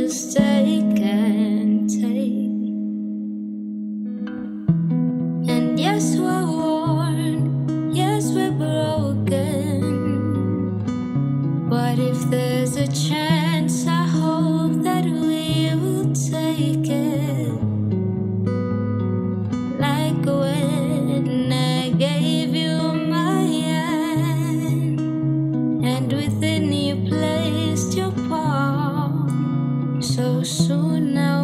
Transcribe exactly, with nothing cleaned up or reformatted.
just take and take. And yes, we're worn, yes, we're broken. But if there's a chance, I hope that we will take it. Like when I gave you my hand, and within you placed your palm. So soon now